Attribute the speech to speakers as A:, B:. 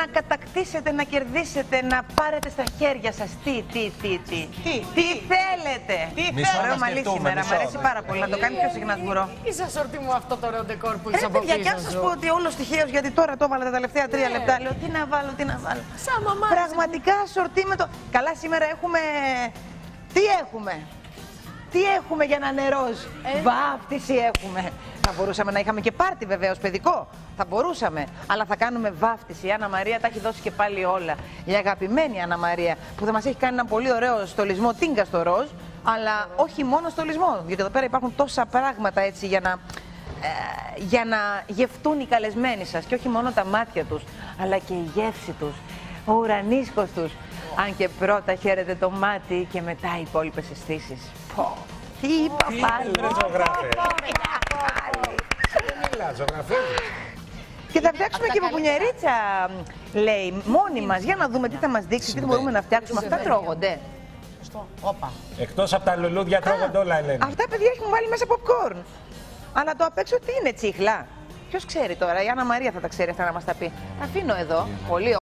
A: να κατακτήσετε, να κερδίσετε, να πάρετε στα χέρια σας. Τι θέλετε. Ωραίο μαλλί σήμερα, μου αρέσει πάρα πολύ. Να το κάνει πιο συχνά σγουρό.
B: Είσαι σορτί μου αυτό το ωραίο ντεκόρ που είσαι από πίσω.
A: Για να σας πω ότι όλος τυχαίως, γιατί τώρα το έβαλα τα τελευταία 3 λεπτά, λέω τι να βάλω, τι να βάλω.
B: Σαν μαμά.
A: Πραγματικά σορτί με το... Καλά, σήμερα έχουμε... Τι έχουμε. Τι έχουμε για να νερώσει. Βάφτιση έχουμε. Θα μπορούσαμε να είχαμε και πάρτι βεβαίως παιδικό. Θα μπορούσαμε. Αλλά θα κάνουμε βάφτιση. Η Άννα Μαρία τα έχει δώσει και πάλι όλα. Η αγαπημένη Άννα Μαρία που θα μας έχει κάνει ένα πολύ ωραίο στολισμό τίνκα στο ροζ. Αλλά όχι μόνο στολισμό. Γιατί εδώ πέρα υπάρχουν τόσα πράγματα έτσι για να γευτούν οι καλεσμένοι σας. Και όχι μόνο τα μάτια τους, αλλά και η γεύση τους. Ο ουρανίσκος τους. Αν και πρώτα χαίρεται το μάτι και μετά οι υπόλοιπες αισθήσεις. Πω, τι είπα πάλι. Και θα φτιάξουμε και πουπουνιαρίτσα, λέει, μόνοι μας. Για να δούμε τι θα μας δείξει, τι μπορούμε να φτιάξουμε. Αυτά τρώγονται.
C: Εκτός από τα λουλούδια τρώγονται όλα, Ελένη.
A: Αυτά, παιδιά, έχουν βάλει μέσα popcorn. Αλλά το απ' έξω τι είναι, τσίχλα. Ποιος ξέρει τώρα, η Άννα Μαρία θα τα ξέρει αυτά να μας τα πει. Τα αφήνω εδώ. Πολύ